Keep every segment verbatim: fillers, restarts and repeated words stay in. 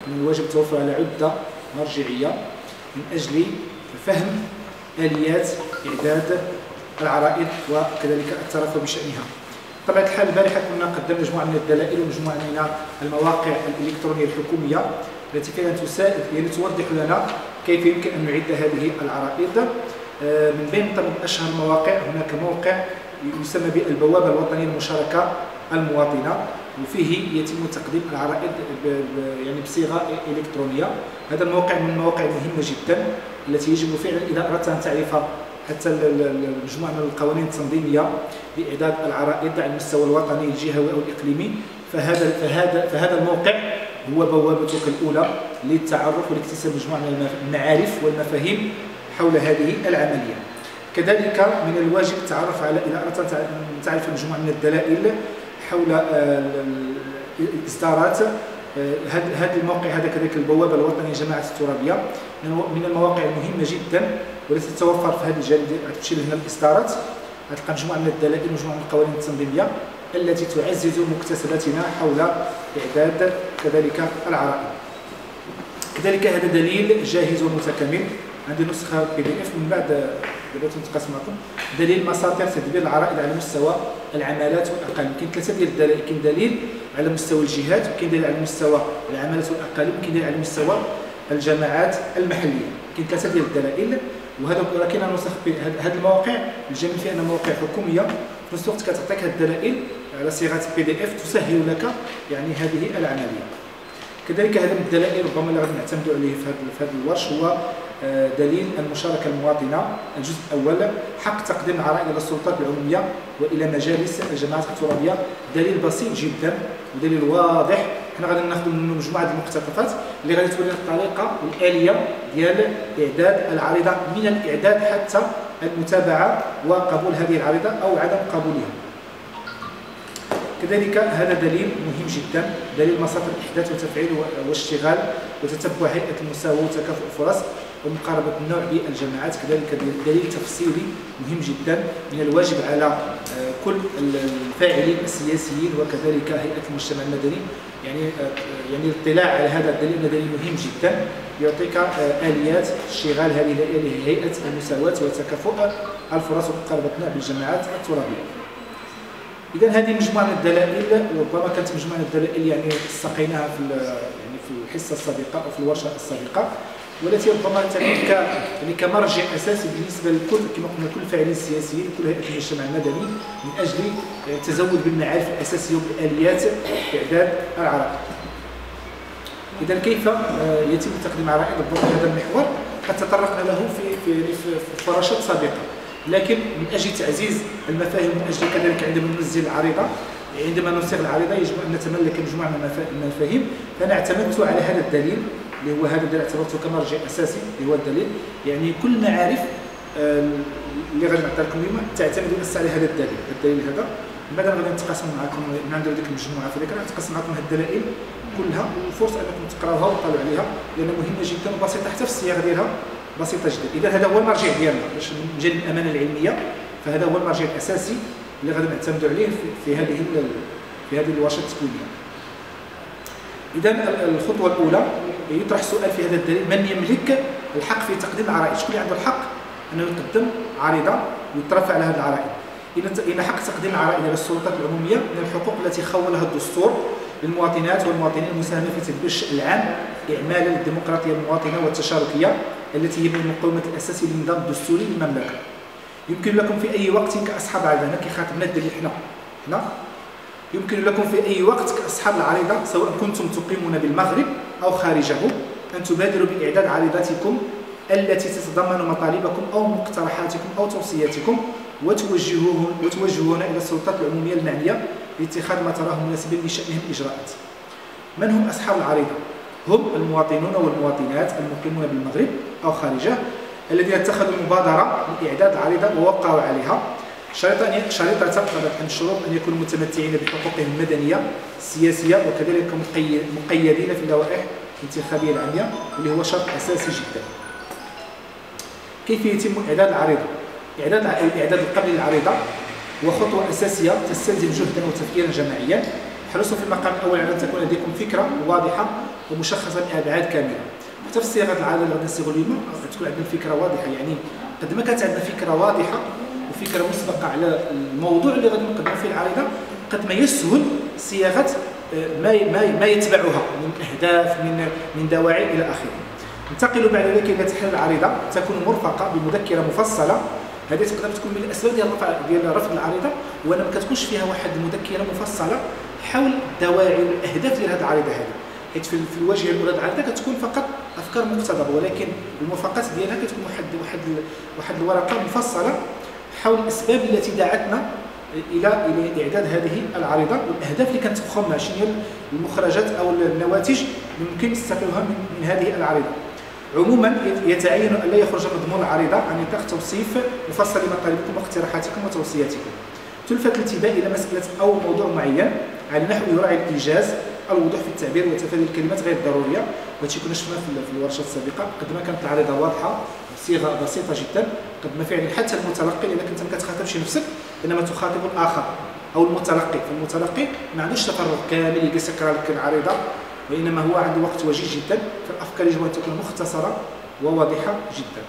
من الواجب التوفر على عدة مرجعية من أجل فهم آليات إعداد العرائض وكذلك الترفع بشأنها. بطبيعة الحال البارحة كنا قدمنا مجموعة من الدلائل ومجموعة من المواقع الإلكترونية الحكومية التي كانت تساعد يعني توضح لنا كيف يمكن أن نعد هذه العرائض. من بين طبعا أشهر المواقع هناك موقع يسمى بالبوابة الوطنية المشاركة المواطنة، وفيه يتم تقديم العرائض يعني بصيغة إلكترونية. هذا الموقع من المواقع المهمة جدا التي يجب فعلا إذا أردت أن تعرف حتى مجموعة من القوانين التنظيمية لإعداد العرائض على المستوى الوطني الجهوي أو الإقليمي، فهذا فهذا فهذا الموقع هو بوابتك الأولى للتعرف والاكتساب مجموعة من المعارف والمفاهيم حول هذه العملية. كذلك من الواجب التعرف على إذا أردت أن تعرف مجموعة من الدلائل حول الإصدارات. هذا الموقع هذا كذلك البوابة الوطنية جماعة الترابية من المواقع المهمة جدا والتي تتوفر في هذا الجانب. تمشي لهنا الإصدارات، غتلقى مجموعة من الدلائل مجموعة من القوانين التنظيمية التي تعزز مكتسباتنا حول إعداد كذلك العرائض. كذلك هذا دليل جاهز ومتكامل، عندي نسخة بي دي اف من بعد دابا تنتقاسم معكم. دليل مصادر تدبير العرائض على مستوى العمالات والاقاليم. كاين ثلاثه ديال الدلائل، كاين دليل على مستوى الجهات، وكاين دليل على مستوى العمالات والاقاليم، وكاين دليل على مستوى الجماعات المحليه. كاين ثلاثه ديال الدلائل، وهذا راه كاين نسخ هذه المواقع. الجميل فيها انها مواقع حكوميه في نفس الوقت كتعطيك هذه الدلائل على صيغه بي دي اف تسهل لك يعني هذه العمليه. كذلك هذا من الدلائل ربما اللي غادي نعتمدوا عليه في هذا الورش هو دليل المشاركة المواطنة. الجزء الأول حق تقديم العرائض إلى السلطات العمومية وإلى مجالس الجماعات الترابية. دليل بسيط جدا ودليل واضح. حنا غادي ناخذ منه مجموعة المقتطفات اللي غادي تورينا الطريقة والآلية ديال إعداد العريضة من الإعداد حتى المتابعة وقبول هذه العريضة أو عدم قبولها. كذلك هذا دليل مهم جدا، دليل مصادر الإحداث وتفعيل واشتغال وتتبع هيئة المساواة وتكافؤ الفرص ومقاربة النوع بالجماعات. كذلك دليل تفصيلي مهم جدا من الواجب على كل الفاعلين السياسيين وكذلك هيئة المجتمع المدني يعني يعني الاطلاع على هذا الدليل. دليل مهم جدا يعطيك آليات اشتغال هذه هيئة المساواة وتكافؤ الفرص ومقاربة النوع بالجماعات الترابية. إذا هذه مجموعة من الدلائل، وربما كانت مجموعة من الدلائل يعني استقيناها في يعني في الحصة السابقة أو في الورشة السابقة، والتي ربما تكون يعني كمرجع أساسي بالنسبة لكل كما قلنا كل الفاعلين السياسيين كل هيئة المجتمع المدني من أجل التزود بالمعارف الأساسية وبالآليات إعداد العرائض. إذا كيف يتم تقديم عرائض ضمن هذا المحور؟ قد تطرقنا له في في في فراشات سابقة، لكن من اجل تعزيز المفاهيم ومن اجل كذلك عندما ننزل العريضه عندما نصيغ العريضه يجب ان نتملك مجموعه من المفاهيم. فانا اعتمدت على هذا الدليل اللي هو هذا الدليل اعتبرته كمرجع اساسي اللي هو الدليل، يعني كل المعارف اللي غادي نعطي لكم اليوم تعتمد بس على هذا الدليل. الدليل هذا من بعد غادي نتقاسم معكم نعملوا ديك المجموعه في ذيك نتقاسم معكم هذه الدلائل كلها، وفرصه انكم تقراوها وتطلعوا عليها لانها مهمه جدا وبسيطه حتى في الصياغه ديالها بسيطه جدا. اذا هذا هو المرجع ديالنا باش من جانب الامانه العلميه، فهذا هو المرجع الاساسي اللي غادي نعتمدوا عليه في, في هذه في هذه الورشه التكوينيه. اذا الخطوه الاولى يطرح سؤال في هذا الدليل: من يملك الحق في تقديم العرائض؟ شكون اللي عنده الحق انه يقدم عريضه ويترفع على هذه العرائض؟ إن حق تقديم العرائض إلى السلطات العمومية من الحقوق التي خولها الدستور للمواطنات والمواطنين المساهمين في تدبير الشأن العام إعمالا للديمقراطية المواطنة والتشاركية التي هي من المقومات الأساسية للنظام الدستوري للمملكة. يمكن لكم في أي وقت كأصحاب العريضة، هنا كيخاطبنا الدليل حنا حنا يمكن لكم في أي وقت كأصحاب العريضة سواء كنتم تقيمون بالمغرب أو خارجه أن تبادروا بإعداد عريضتكم التي تتضمن مطالبكم أو مقترحاتكم أو توصياتكم وتوجهوهن وتوجهون إلى السلطات العمومية المعنية لاتخاذ ما تراه مناسبا لشأنهم الإجراءات. من هم أصحاب العريضة؟ هم المواطنون والمواطنات المقيمون بالمغرب أو خارجه الذين اتخذوا المبادرة لإعداد العريضة ووقعوا عليها. شريطة شريطة طبعا الشروط أن يكونوا متمتعين بحقوقهم المدنية السياسية وكذلك مقيدين في اللوائح الانتخابية العامة، واللي هو شرط أساسي جدا. كيف يتم إعداد العريضة؟ إعداد إعداد القبل للعريضة وخطوة أساسية تستلزم جهدا وتفكيرا جماعيا. حرصوا في المقام الأول على أن تكون لديكم فكرة واضحة ومشخصه بابعاد كامله. حتى في الصياغه العريضه اللي غادي نصيغوا اليوم غتكون عندنا الفكره واضحه، يعني قد ما كانت عندنا فكره واضحه وفكره مسبقه على الموضوع اللي غادي نقدموا فيه العريضه، قد ما يسهل صياغه ما ما ما يتبعها من اهداف، من من دواعي الى اخره. ننتقل بعد ذلك الى تحليل العريضه. تكون مرفقه بمذكره مفصله. هذه تقدر تكون من الاسباب ديال رفع ديال رفض العريضه، وان ما كتكونش فيها واحد المذكره مفصله حول الدواعي والاهداف ديال هذه العريضه هذه، حيت في الواجهه الاولى ديال العريضه كتكون فقط افكار مقتضبه، ولكن المرفقات ديالها كتكون واحد واحد واحد الورقه مفصله حول الاسباب التي دعتنا الى الى اعداد هذه العريضه، والاهداف اللي كنتفقوا شنو هي المخرجات او النواتج اللي ممكن نستقلها من, من هذه العريضه. عموما يتعين ان لا يخرج مضمون العريضه عن نطاق توصيف مفصل لمطالبكم واقتراحاتكم وتوصياتكم. تلفت الانتباه الى مساله او موضوع معين على نحو يراعي الايجاز، الوضوح في التعبير وتفادي الكلمات غير الضروريه. وهادشي كنا شفنا في الورشات السابقه، قد ما كانت العريضه واضحه بصيغه بسيطه جدا، قد ما فعلا حتى المتلقي اذا كنت ما كتخاطبش نفسك انما تخاطب الاخر او المتلقي، فالمتلقي ما عندوش تفرغ كامل يجلس يقرا لك العريضه، وانما هو عنده وقت وجيز جدا، فالافكار يجب ان تكون مختصره وواضحه جدا.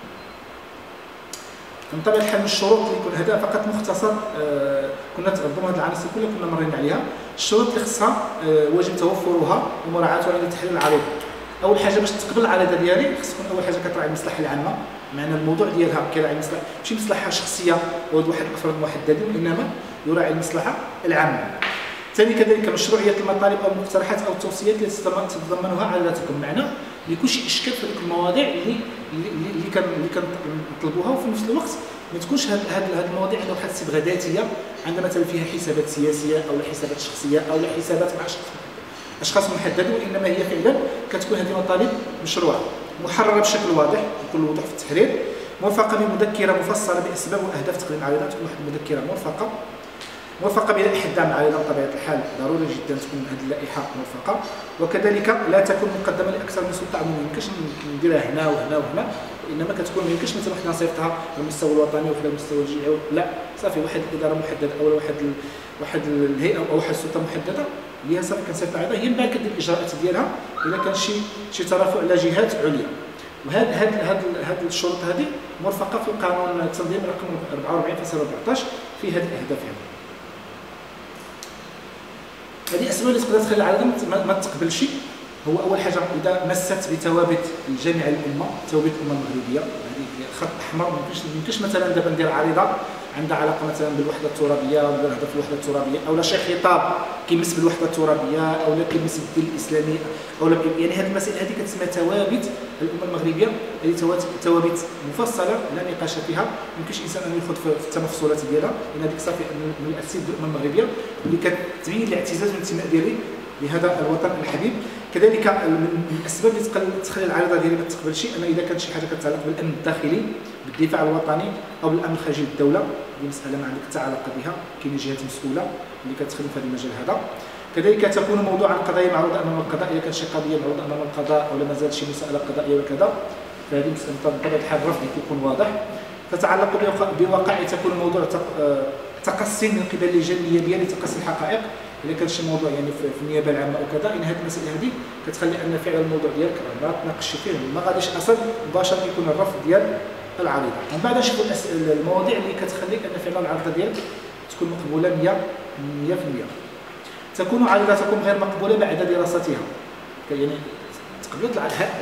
من طبيعه الحال من الشروط اللي يكون هذا فقط مختصر، آه كنا ربما هذه العناصر كلها كنا مرينا عليها. الشروط اللي خصها آه واجب توفرها ومراعاتها عند تحليل العريضه. اول حاجه باش تقبل العريضه ديالي خص تكون اول حاجه كتراعي المصلحه العامه، معنى الموضوع ديالها كيراعي المصلحه ماشي مصلحه شخصيه او واحد الافراد محددين، وانما يراعي المصلحه العامه. ثاني كذلك مشروعيه المطالب او المقترحات او التوصيات التي تتضمنها عريضتكم، معنى ما يكونش اشكال في هذيك المواضيع اللي اللي كان اللي كنطلبوها، وفي نفس الوقت ما تكونش هاد هاد المواضيع عندها واحد الصبغه ذاتيه، عندنا مثلا فيها حسابات سياسيه او لا حسابات شخصيه او لا حسابات مع اشخاص محددين، وانما هي فعلا كتكون هذه المطالب مشروعه محرره بشكل واضح بكل وضوح في التحرير، موفقه بمذكره مفصله باسباب واهداف تقديم العريضه، تكون واحد المذكره مرفقه موفقه بلائحه دعم العريضه بطبيعه الحال، ضروري جدا تكون هذه اللائحه موفقه. وكذلك لا تكون مقدمه لاكثر من سلطه عموميه، ما يمكنش نديرها هنا وهنا وهنا، انما كتكون ما يمكنش مثلا وحده نصيفطها على المستوى الوطني وحده على المستوى الجهوي، لا صافي واحد الاداره محدده او واحد ال... واحد الهيئه او واحد السلطه محدده اللي هي صافي كنصيفط العريضه، هي من بعد كدير الاجراءات ديالها اذا كان شي شي ترافع على جهات عليا. وهاد هاد هاد هاد الشروط هذه مرفقه في القانون التنظيم رقم أربعة وأربعين فاصلة أربعطاش في هذه الاهداف هذه. هذه الاسباب اللي تقدر تخلي العريضه ما تقبلش. هو اول حاجه اذا مست بثوابت الجامعه الامه، ثوابت الامه المغربيه، هذه خط احمر. ما يمكنش مثلا دابا ندير عريضه عندها علاقه مثلا بالوحده الترابيه ولا ندير في الوحده الترابيه او لا شي خطاب كيمس بالوحده الترابيه او لا كيمس بالدين الاسلامي او لا، يعني هذه المسائل هذه كتسمى ثوابت الامه المغربيه، هذه ثوابت مفصله لا نقاش فيها، ما يمكنش الانسان ان يخوض في التمفصلات ديالها، لان هذيك صافي من الاسيد الامه المغربيه اللي كتبين الاعتزاز والانتماء ديالي لهذا الوطن الحبيب. كذلك من الاسباب اللي تخلي العريضه ديالي ما تقبلش ان اذا كانت شي حاجه كتعلق بالامن الداخلي بالدفاع الوطني او بالامن الخارجي للدوله، هذه مساله ما عندك حتى علاقه بها، كاين جهات مسؤوله اللي كتخدم في هذا المجال هذا. كذلك تكون موضوعا قضائيا معروضه امام القضاء، اذا كانت شي قضيه معروضه امام القضاء او لا مازال شي مساله قضائيه وكذا، فهذه مساله بطبيعه الحال الرفض يكون واضح. تتعلق بواقع تكون موضوع تقصي من قبل اللجان النيابيه لتقصي الحقائق، اذا كان شي موضوع يعني في النيابه العامه او كذا، ان هذه المسائل هذه كتخلي ان فعلا الموضوع ديالك ما تناقش فيه، ما غاديش اصلا مباشره يكون الرفض ديال العريضه. ومن بعد نشوفوا المواضيع اللي كتخلي ان فعلا العريضه ديالك تكون مقبوله مية في المية. تكون عريضتكم غير مقبوله بعد دراستها، يعني تقبلت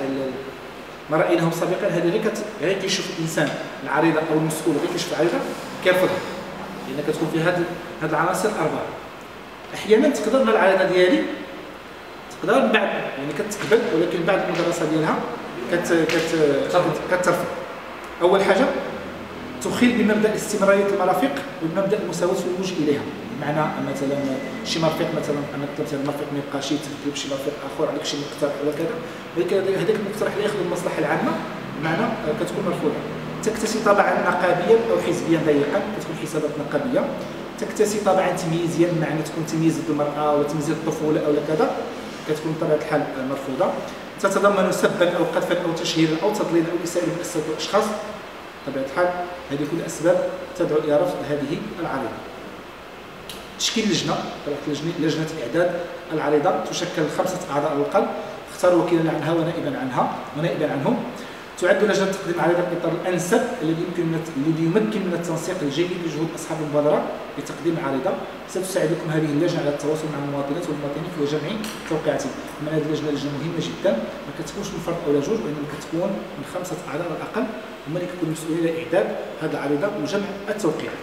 ما رايناه سابقا، هذه غير غير كيشوف الانسان العريضه او المسؤول غير كيشوف العريضه كيرفضها، لان كتكون فيها هذه هذه العناصر الاربعه. احيانا تقدر من العريضه ديالي تقدر من بعد يعني كتقبل، ولكن بعد المدرسه ديالها كت كت كترفض. اول حاجه تخل بمبدا استمراريه المرافق وبمبدا المساواه في اللجوء اليها، بمعنى مثلا شي مرفق مثلا انا مثلا مرفق ما يبقاش يتبدل بشي مرفق اخر عليك شي مقترح ولا كذا، ولكن هذاك المقترح اللي يخدم المصلحه العامه بمعنى كتكون مرفوضه. تكتسي طابعا نقابيا او حزبيا ضيقا، كتكون حسابات نقابيه. تكتسي طابعا تمييزيا، بمعنى تكون تمييز ضد المراه ولا تمييز الطفوله او كذا، كتكون بطبيعه الحال مرفوضه. تتضمن سبا او قذفا او تشهيرا او تضليلا او اساءه لمؤسسات واشخاص، بطبيعه الحال هذه كل اسباب تدعو الى رفض هذه العريضه. تشكيل لجنه، طبعا لجنه اعداد العريضه تشكل خمسه اعضاء على الاقل، تختار وكيلا عنها ونائبا عنها ونائبا عنه. تعد لجنة تقديم العريضة الإطار الأنسب الذي يمكن الذي يمكن من التنسيق الجيد لجهود أصحاب المبادرة لتقديم العريضة. ستساعدكم هذه اللجنة على التواصل مع المواطنات والمواطنين وجمع توقيعاتهم. من هذه اللجنة لجنة مهمة جدا، ما كتكونش من فرد أو جوج، وإنما كتكون من خمسة أعضاء على الأقل، هما اللي كيكونوا مسؤولين على إعداد هذه العريضة وجمع التوقيعات.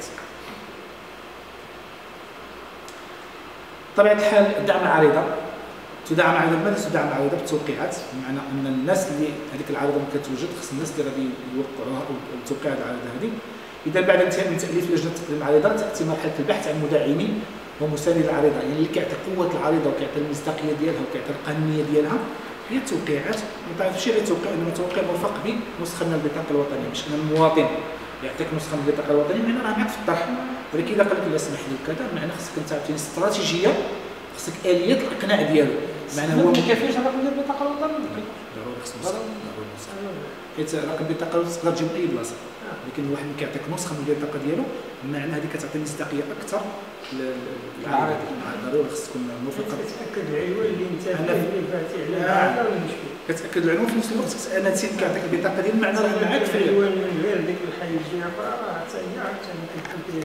بطبيعة الحال دعم العريضة تدعم العريضة بماذا؟ تدعم العريضة بالتوقيعات، بمعنى أن الناس اللي هذيك العريضة ما كتوجد خص الناس اللي غادي يوقعوها أو توقيع هذه العريضة هذه. إذا بعد انتهاء من تأليف لجنة تقديم العريضة تأتي مرحلة البحث عن مدعمين ومساند العريضة، يعني اللي كيعطي قوة العريضة وكيعطي المصداقية ديالها وكيعطي القانونية ديالها هي التوقيعات. ما تعرفش غير توقيع، إنما توقيع موافق بنسخة من البطاقة الوطنية، مش أن المواطن يعطيك نسخة من البطاقة الوطنية معنى راه معك في الطرح، ولكن إذا قال لك لا سمح لي وكذا معنى خصك أنت عاوتاني استراتيجية، خصك آلية الإقناع ديالو. معنى هو ما كيفاش الرقم ديال البطاقة الوطنية؟ ضروري خصك حيت رقم البطاقة تقدر تجيب من أي بلاصة، لكن الواحد اللي كيعطيك نسخة من البطاقة ديالو معنى هذه كتعطي مصداقية أكثر للعريضة. ضروري خص تكون موافقة. كتأكد العنوان اللي أنت اللي فاتي على العريضة ولا مشكل؟ كتأكد العنوان في نفس الوقت أنا نسيت كيعطيك البطاقة ديال معنى راه معاك في العنوان من غير ديك الحاجة أخرى راه حتى هي عاوتاني